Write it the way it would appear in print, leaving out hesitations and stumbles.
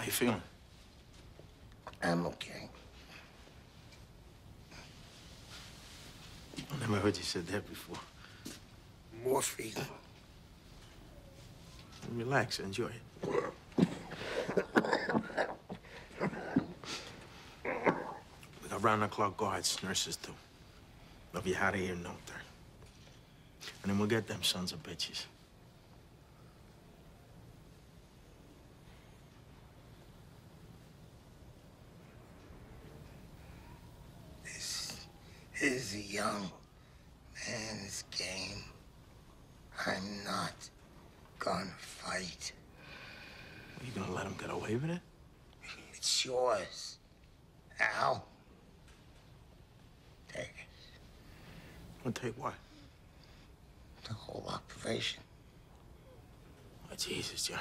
How you feeling? I'm okay. I never heard you said that before. Morphine. Relax, enjoy it. We got round-the-clock guards, nurses too. They'll be out of here in no time. And then we'll get them sons of bitches. This is a young man's game. I'm not gonna fight. Are you gonna let him get away with it? It's yours. Al. Take it. I'll take what? The whole operation. Oh, Jesus, John.